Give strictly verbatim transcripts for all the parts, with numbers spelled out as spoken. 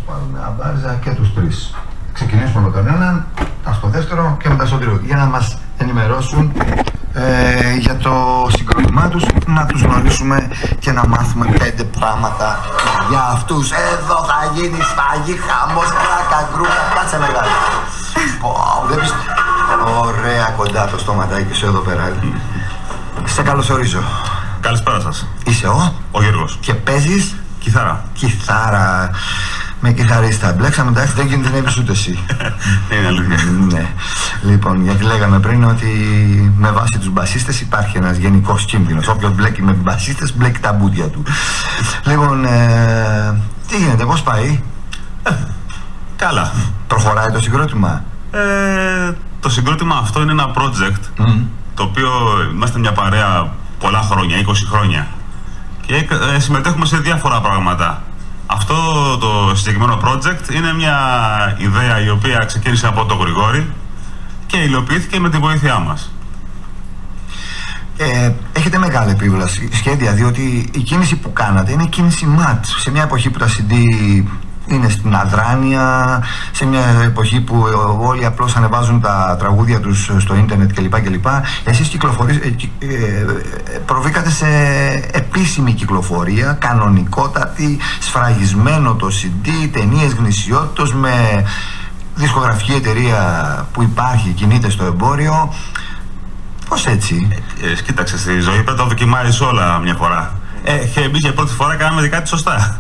πάρουμε αμπάρζα και τους τρεις. Ξεκινήσουμε με τον έναν, στο δεύτερο και μετά στο τρίτο, για να μας ενημερώσουν ε, για το συγκρότημά τους, να τους γνωρίσουμε και να μάθουμε πέντε πράγματα για αυτούς. Εδώ θα γίνει σφαγή, χαμός, πλάκα, γκρούκα, κάτσε μεγάλη. Πω, δεν πεις... Ωραία κοντά το στόματάκι σου εδώ πέρα. Σε καλωσορίζω. Καλησπέρα σας. Είσαι ο... Ο Γιώργος. Και παίζεις... Κιθάρα. Κιθάρα. Με κιθαρίστα. Μπλέξαμε, εντάξει, δεν κινδυνεύεις ούτε εσύ. Είναι αλήθεια. Ναι. Λοιπόν, γιατί λέγαμε πριν ότι με βάση τους μπασίστες υπάρχει ένας γενικός κίνδυνος. Όποιος μπλέκει με μπασίστες, μπλέκει τα μπούτια του. Λοιπόν, ε, τι γίνεται, πώς πάει? Ε, καλά. Προχωράει το συγκρότημα? Ε, το συγκρότημα αυτό είναι ένα project, mm. το οποίο είμαστε μια παρέα πολλά χρόνια, είκοσι χρόνια. Και ε, συμμετέχουμε σε διάφορα πράγματα. Αυτό το συγκεκριμένο project είναι μια ιδέα η οποία ξεκίνησε από τον Γρηγόρη και υλοποιήθηκε με τη βοήθειά μας. Ε, έχετε μεγάλη επίβολα σχέδια, διότι η κίνηση που κάνατε είναι κίνηση ματ. Σε μια εποχή που τα σι ντι είναι στην αδράνεια, σε μια εποχή που όλοι απλώς ανεβάζουν τα τραγούδια τους στο ίντερνετ κλπ. κλπ. Εσείς κυκλοφορείς, ε, ε, προβήκατε σε επίσημη κυκλοφορία, κανονικότατη, σφραγισμένο το σι ντι, ταινίες γνησιότητος, με δισκογραφική εταιρεία που υπάρχει, κινείται στο εμπόριο. Πώς έτσι? Ε, ε, κοίταξε, στη ζωή πρέπει να το δοκιμάζεις όλα μια φορά. Ε, εμείς για πρώτη φορά κάναμε κάτι σωστά.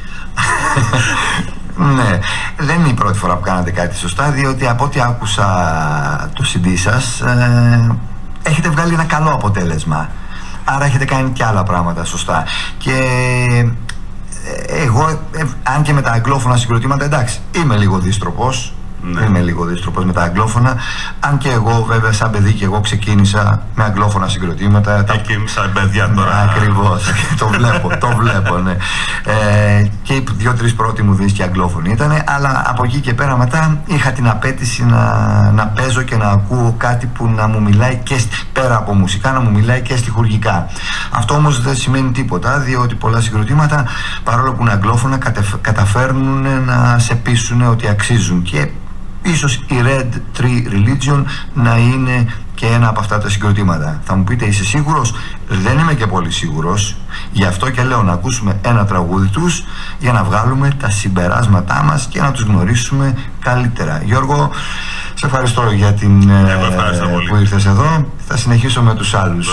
Ναι, δεν είναι η πρώτη φορά που κάνατε κάτι σωστά, διότι από ό,τι άκουσα το σι ντι σας ε, έχετε βγάλει ένα καλό αποτέλεσμα. Άρα έχετε κάνει και άλλα πράγματα σωστά. Και ε, εγώ, ε, αν και με τα αγγλόφωνα συγκροτήματα, εντάξει, είμαι λίγο δύστροπος. Ναι. Είμαι λίγο δύστροπος με τα αγγλόφωνα. Αν και εγώ, βέβαια, σαν παιδί και εγώ ξεκίνησα με αγγλόφωνα συγκροτήματα. Και εκεί σαν παιδιά τώρα. Ακριβώς. το βλέπω, το βλέπω, ναι. Ε, και οι δύο-τρεις πρώτοι μου δίσκοι αγγλόφωνοι ήτανε, αλλά από εκεί και πέρα μετά είχα την απέτηση να, να παίζω και να ακούω κάτι που να μου μιλάει και πέρα από μουσικά, να μου μιλάει και στιχουργικά. Αυτό όμως δεν σημαίνει τίποτα, διότι πολλά συγκροτήματα, παρόλο που είναι αγγλόφωνα, καταφέρνουν να σε πείσουν ότι αξίζουν. Και ίσως η Red Tree Religion να είναι και ένα από αυτά τα συγκροτήματα. Θα μου πείτε, είσαι σίγουρος? Δεν είμαι και πολύ σίγουρος. Γι' αυτό και λέω να ακούσουμε ένα τραγούδι τους για να βγάλουμε τα συμπεράσματά μας και να τους γνωρίσουμε καλύτερα. Γιώργο, σε ευχαριστώ για την ε, που ήρθες εδώ. Θα συνεχίσω με τους άλλους.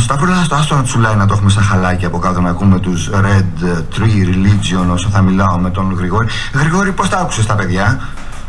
Σταύρουλα, στο άστο να τσουλάει να το έχουμε σαν χαλάκι από κάτω να ακούμε τους Red Tree Religion όσο θα μιλάω με τον Γρηγόρη. Γρηγόρη, πώς τα άκουσες τα παιδιά?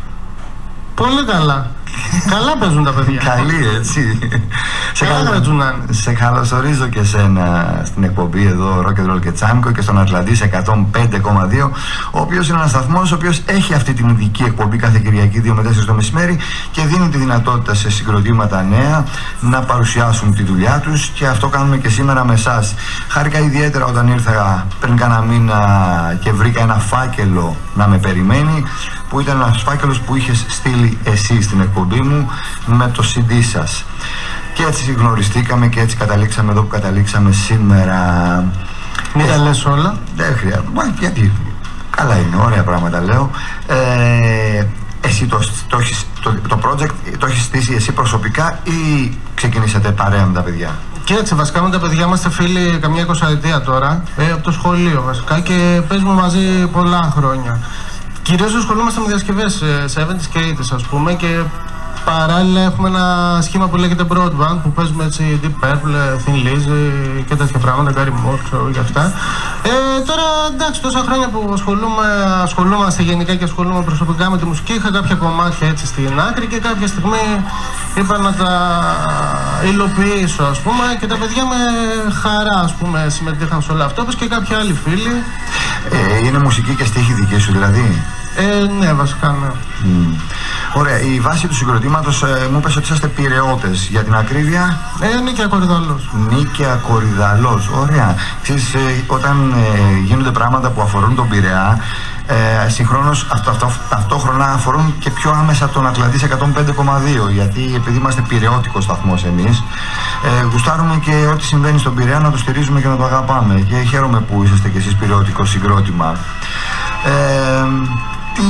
Πολύ καλά. Καλά παίζουν τα παιδιά. Καλή, έτσι. σε, καλ... σε καλωσορίζω και σένα στην εκπομπή εδώ Rock and Roll και Τσάμικο και στον Ατλαντής εκατόν πέντε κόμμα δύο, ο οποίος είναι ένας σταθμός ο οποίος έχει αυτή την ειδική εκπομπή κάθε Κυριακή δύο με τέσσερις το μεσημέρι και δίνει τη δυνατότητα σε συγκροτήματα νέα να παρουσιάσουν τη δουλειά τους, και αυτό κάνουμε και σήμερα με εσάς. Χάρηκα ιδιαίτερα όταν ήρθα πριν κάνα μήνα και βρήκα ένα φάκελο να με περιμένει, που ήταν ένας φάκελος που είχες στείλει εσύ στην εκπομπή μου με το σι ντι σας. Και έτσι γνωριστήκαμε και έτσι καταλήξαμε εδώ που καταλήξαμε σήμερα. Μην τα λες όλα. Δεν χρειάζεται. Γιατί καλά είναι, ωραία πράγματα λέω. Ε, εσύ το, το, το, το project το έχεις στήσει εσύ προσωπικά ή ξεκινήσατε παρέα με τα παιδιά? Και έτσι, βασικά με τα παιδιά είμαστε φίλοι καμιά εικοσαετία τώρα, ε, από το σχολείο βασικά, και παίζουμε μαζί πολλά χρόνια. Κυρίως ασχολούμαστε με διασκευές εβδομήντα και ογδόντα ας πούμε, και παράλληλα έχουμε ένα σχήμα που λέγεται Broadband που παίζουμε έτσι Deep Purple, Thin Lizzy και τέτοια πράγματα, Gary Moore, ξέρω και αυτά. Ε, τώρα εντάξει, τόσα χρόνια που ασχολούμαι, ασχολούμαστε γενικά και ασχολούμαι προσωπικά με τη μουσική, είχα κάποια κομμάτια έτσι στην άκρη και κάποια στιγμή είπα να τα υλοποιήσω ας πούμε, και τα παιδιά με χαρά ας πούμε συμμετείχαν σε όλο αυτό, όπως και κάποιοι άλλοι φίλοι. Ε, είναι μουσική και στίχη δική σου δηλαδή? Ε, ναι, βασικά ναι. Mm. Ωραία, η βάση του συγκροτήματος ε, μου είπες ότι είσαστε Πειραιώτες, για την ακρίβεια? Ε, Νίκαια Κορυδαλός. Νίκαια Κορυδαλός, ωραία. Ξέρεις, ε, όταν ε, γίνονται πράγματα που αφορούν τον Πειραιά, ε, συγχρόνως αυτό, αυτό, ταυτόχρονα αφορούν και πιο άμεσα τον Ατλαντής εκατόν πέντε κόμμα δύο, γιατί επειδή είμαστε πειραιώτικος σταθμός εμείς, ε, γουστάρουμε και ό,τι συμβαίνει στον Πειραιά να το στηρίζουμε και να το αγαπάμε, και χαίρομαι που είσαστε κι εσείς πειραιώτικο συγκρότημα. Ε, τι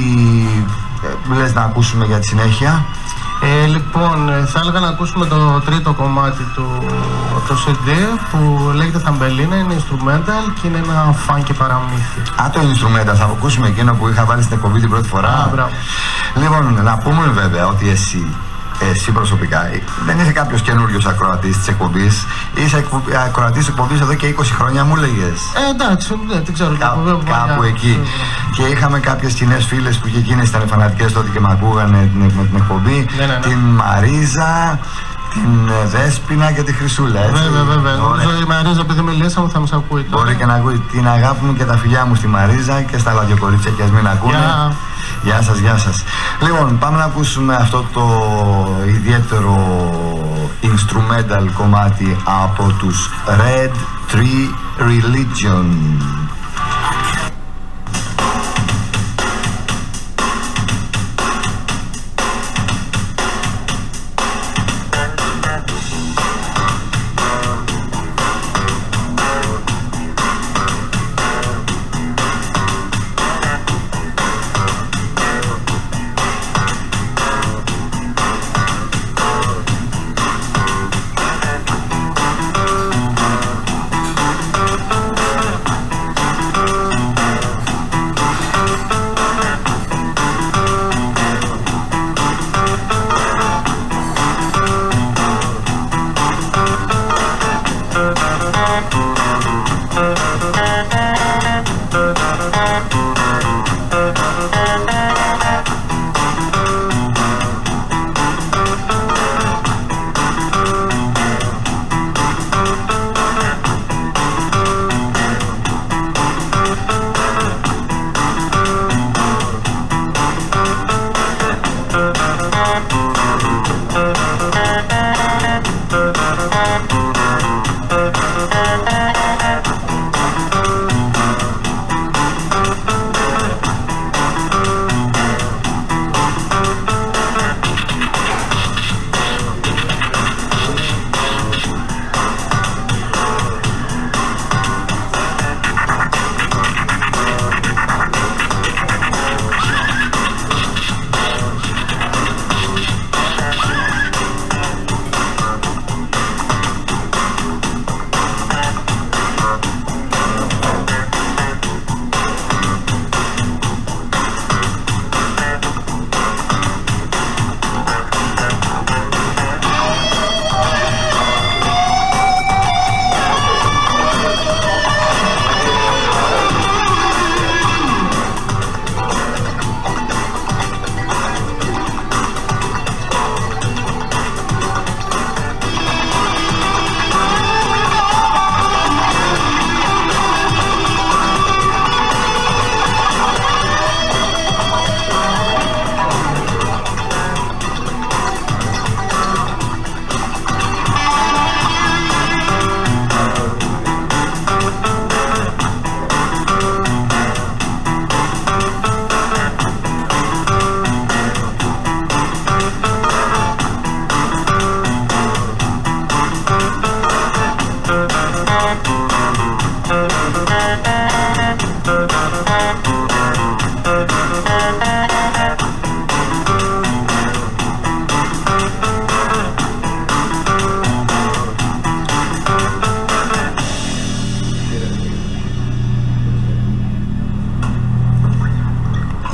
ε, λες να ακούσουμε για τη συνέχεια? Ε, λοιπόν, θα έλεγα να ακούσουμε το τρίτο κομμάτι του το σι ντι που λέγεται Θαμπελίνα, είναι instrumental και είναι ένα funky παραμύθι. Α, το instrumental, θα ακούσουμε εκείνο που είχα βάλει στην εκπομπή την πρώτη φορά. Α, μπράβο. Λοιπόν, να πούμε βέβαια ότι εσύ Εσύ προσωπικά δεν είσαι κάποιος καινούριος ακροατής της εκπομπής. Είσαι ακροατής της εκπομπής εδώ και είκοσι χρόνια, μου λέγες. Ε, εντάξει, δεν ξέρω. Κά, κάπου εκεί. Και είχαμε κάποιες κοινές φίλες που και εκείνες ήταν φανατικές τότε και με ακούγανε με την εκπομπή. Ναι, ναι, ναι. Την Μαρίζα, την Δέσποινα και τη Χρυσούλα, έτσι. Βέβαια, βέβαια. Νομίζω η Μαρίζα, επειδή μιλήσαμε, θα μας ακούει τώρα. Μπορεί και να ακούει. Την αγάπη μου και τα φιλιά μου στη Μαρίζα και στα λαδιοκορίτσια, και ας μην ακούνε. Yeah. Γεια σας, γεια σας. Λοιπόν, πάμε να ακούσουμε αυτό το ιδιαίτερο instrumental κομμάτι από τους Red Tree Religion.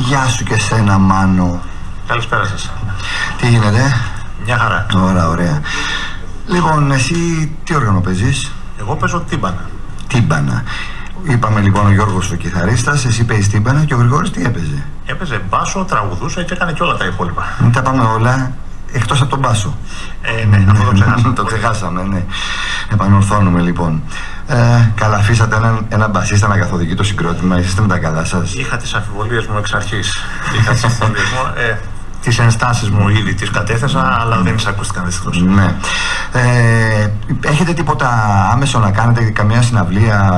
Γεια σου και σένα, Μάνο. Καλησπέρα σας. Τι γίνεται? Μια χαρά. Ωραία, ωραία. Λοιπόν, εσύ τι όργανο παίζεις? Εγώ παίζω τύμπανα. Τύμπανα. Είπαμε λοιπόν ο Γιώργος ο κιθαρίστας, εσύ παίζεις τύμπανα και ο Γρηγόρης τι έπαιζε? Έπαιζε μπάσο, τραγουδούσε και έκανε και όλα τα υπόλοιπα. Μην τα πάμε όλα εκτός από τον μπάσο. Ε, ναι, αυτό το ξεχάσαμε. Το ξεχάσαμε, ναι. Επανορθώνουμε λοιπόν. Ε, καλά, αφήσατε έναν, ένα μπασίστα να καθοδηγεί το συγκρότημα, είστε με τα καλά σας? Είχα τις αμφιβολίες μου εξ αρχής. Είχα τις αμφιβολίες μου. Ε, τις ενστάσεις μου ήδη τις κατέθεσα, αλλά δεν τις ακούστηκαν δυστυχώς. Ναι. Ε, έχετε τίποτα άμεσο να κάνετε, καμία συναυλία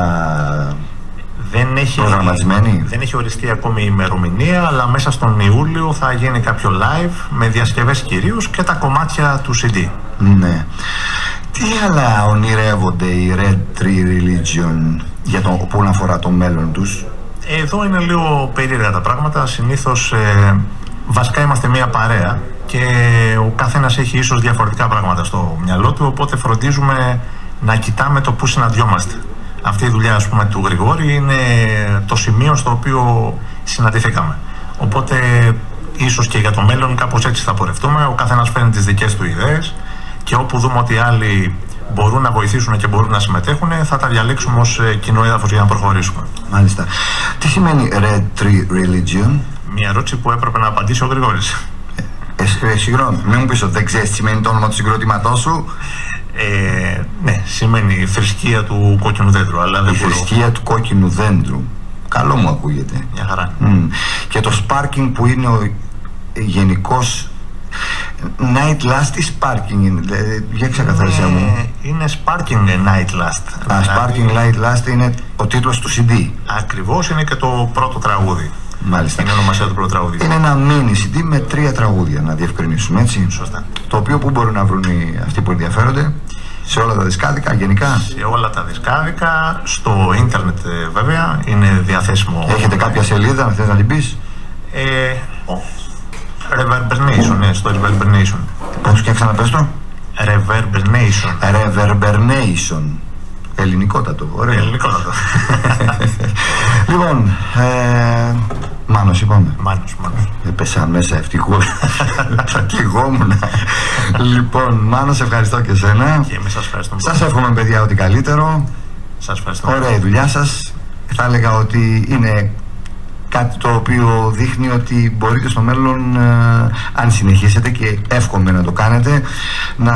δεν έχει, προγραμματισμένη? Δεν έχει οριστεί ακόμη η ημερομηνία, αλλά μέσα στον Ιούλιο θα γίνει κάποιο live με διασκευές κυρίως και τα κομμάτια του σι ντι. Ναι. Τι άλλα ονειρεύονται οι Red Tree Religion για το, που αφορά το μέλλον τους? Εδώ είναι λίγο περίεργα τα πράγματα. Συνήθως ε, βασικά είμαστε μια παρέα και ο καθένας έχει ίσως διαφορετικά πράγματα στο μυαλό του, οπότε φροντίζουμε να κοιτάμε το πού συναντιόμαστε. Αυτή η δουλειά, ας πούμε, του Γρηγόρη είναι το σημείο στο οποίο συναντηθήκαμε. Οπότε ίσως και για το μέλλον κάπως έτσι θα πορευτούμε. Ο καθένας φέρνει τις δικές του ιδέες και όπου δούμε ότι άλλοι μπορούν να βοηθήσουν και μπορούν να συμμετέχουν, θα τα διαλέξουμε ως κοινό έδαφος για να προχωρήσουμε. Μάλιστα. Τι σημαίνει Red Tree Religion? Μια ερώτηση που έπρεπε να απαντήσει ο Γρηγόρης. Ε, ε, συγγνώμη, μην μου πεις ότι δεν ξέρεις τι σημαίνει το όνομα του συγκροτήματός σου. Ε, ναι, σημαίνει θρησκεία του κόκκινου δέντρου, αλλά δεν Η μπορώ. θρησκεία του κόκκινου δέντρου. Καλό μου ακούγεται. Μια χαρά. Mm. Και το sparking που είναι ο γενικός night last ή sparking είναι, δηλαδή, για ξεκαθάρισέ μου. Ε, είναι Sparking Night Last. Α, Sparking Night Last είναι ο τίτλος του σι ντι. Ακριβώς, είναι και το πρώτο τραγούδι. Μάλιστα. Είναι η ονομασία του πρώτου τραγούδι. Είναι ένα mini σι ντι με τρία τραγούδια, να διευκρινίσουμε, έτσι. Σωστά. Το οποίο που μπορούν να βρουν οι, αυτοί που ενδιαφέρονται? Σε όλα τα δισκάδικα, γενικά. Σε όλα τα δισκάδικα, στο ίντερνετ ε, βέβαια, είναι διαθέσιμο. Έχετε κάποια σελίδα, να θες να την πεις? Ε, ο, Reverbernation, ναι, στο Reverbernation. Πώς και ξαναπες το? Reverbernation. Reverbernation. Ελληνικότατο, ωραίο. Ελληνικότατο. Λοιπόν, ε, Μάνος είπαμε. Μάνος, Μάνος. Έπεσα μέσα ευτυχώς. Θα κλειγόμουν. Λοιπόν, Μάνο, σε ευχαριστώ και εσένα. Και εμείς σας ευχαριστούμε. Σας εύχομαι, παιδιά, ό,τι καλύτερο. Σας ευχαριστώ. Ωραία η δουλειά σας. Θα έλεγα ότι είναι κάτι το οποίο δείχνει ότι μπορείτε στο μέλλον, ε, αν συνεχίσετε, και εύχομαι να το κάνετε, να,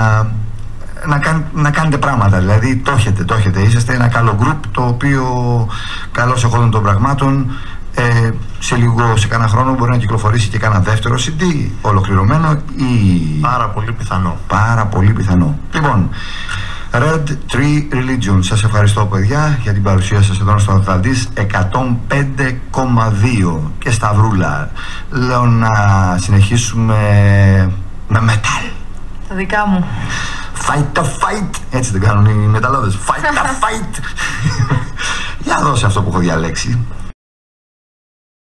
να, κάν, να κάνετε πράγματα. Δηλαδή το έχετε, το έχετε. Είσαστε ένα καλό γκρουπ το οποίο καλώς εχόντων των πραγμάτων, ε, σε λίγο, σε κάνα χρόνο μπορεί να κυκλοφορήσει και κάνα δεύτερο σι ντι ολοκληρωμένο ή... Πάρα πολύ πιθανό. Πάρα πολύ πιθανό. Λοιπόν, Red Tree Religion, σας ευχαριστώ, παιδιά, για την παρουσία σας εδώ στο Ατλαντής εκατόν πέντε κόμμα δύο και Σταυρούλα. Λέω να συνεχίσουμε με metal. Τα δικά μου. Fight the fight. Έτσι δεν κάνουν οι μεταλλάδες? Fight the fight. Για δώσε αυτό που έχω διαλέξει.